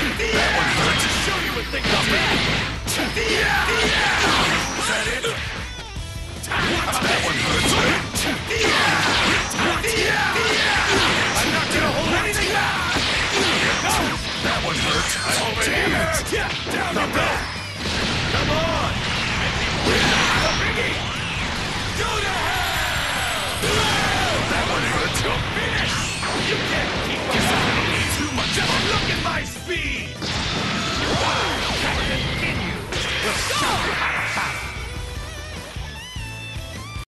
That one hurts. Show you what they can do. Is that it? That one hurts.